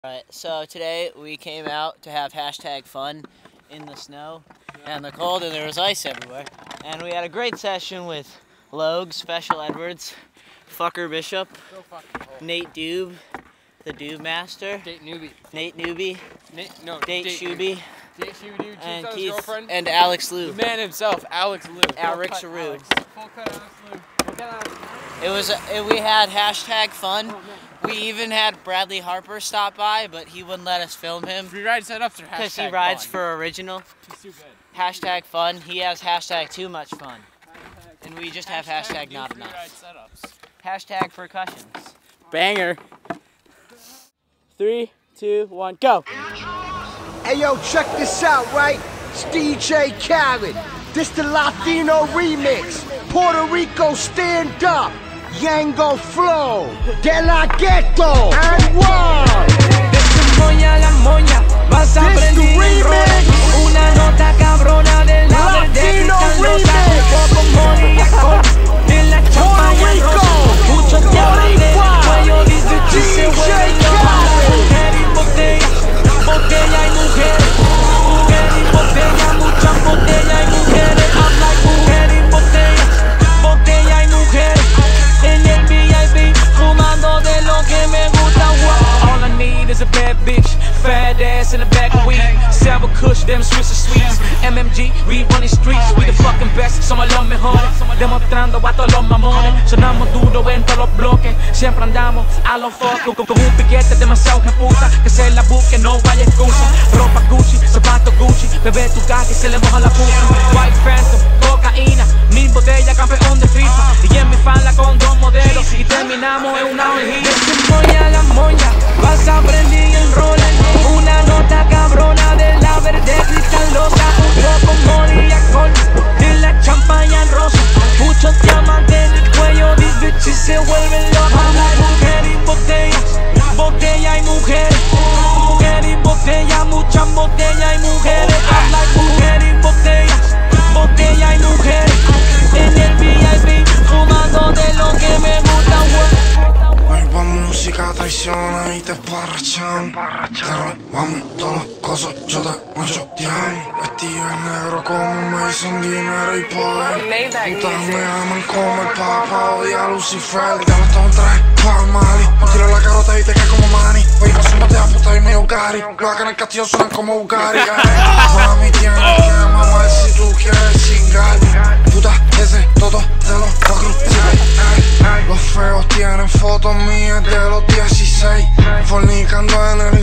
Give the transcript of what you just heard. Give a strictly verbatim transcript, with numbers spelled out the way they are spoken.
Alright, so today we came out to have hashtag fun in the snow and the cold, and there was ice everywhere. And we had a great session with Logue, Special Edwards, Fucker Bishop, Nate Doob, the Doob Master, Date Newbie, Nate Newbie, Nate, no, Date, Date Shuby, Date Shuby, and Keith, Keith, and Alex Lou. The man himself, Alex Lou. Alex Lou. Full cut Alex Lou. Full cut Alex Lou. It was, it, we had hashtag fun. We even had Bradley Harper stop by, but he wouldn't let us film him. Free ride setups or hashtag Because he rides fun? for original. He's too good. Hashtag fun. He has hashtag too much fun. Hashtag, and we just have hashtag, hashtag not free enough. Ride setups. Hashtag percussions. Banger. Three, two, one, go. Hey yo, check this out, right? It's D J Khaled. This the Latino remix. Puerto Rico stand up. Yango flow. De la ghetto. And one. Desde moña la moña. Vas a aprender el rol. Una nota cabrona de la verde cristalosa. Poco moría con de la champaña rosa. Muchos diamantes en el cuello. These bitches se vuelven locas. Mujer y botella. Botella y mujeres. Mujer y botella. Muchas botellas y mujeres. I'm like mujer y botella. Botella y mujeres. En el V I P, fumando de lo que me gusta. All I need is a bad bitch, fat ass in the back of weed. Sour kush, them Swiss sweets. M M G, we running streets. We the fucking best, somos los mejores. Demostrando a todos los mamones. Sonamos duro en todos los bloques. Siempre andamos a los focos con, con un piquete demasiado jeputa. Que se la busque, no vaya excusa. Ropa Gucci, zapatos Gucci. Bebé tu caja y se le moja la puta. White Phantom, cocaína. Mil botellas, campeón de FIFA. Y en mi fan la con dos modelos. Y terminamos en una orgía. Desde moña la moña. Vas a aprender el rol. Una nota cabrona de la verde cristalosa. Un poco moría con de la champaña rosa. Muchos diamantes en el cuello. These bitches se vuelven locas. Mujer y botella. Botella y mujeres. Mujer y botella. Muchas botellas y mujeres. I'm like mujer y botella. Botella y mujeres. En el V I P, fumando de lo que me gusta. Noi pa música traiciona y te emborrachan. Te robamos todos los cosas, yo te machotean. Vestido en negro como me dicen dinero y poder. Putas me aman como el papa, odia a Lucifer. Y te lo estamos tres pa' Mali. Me tiro la carota y te cae como Manny. Hoy paso mate a puta y medio Gary. Los acá en el castillo suenan como Bugatti. Mami tienes que mamar si tú quieres chingar. Puta, ese todo te lo va a cruzar. Los feos tienen fotos mías de los dieciséis. Fornicando en el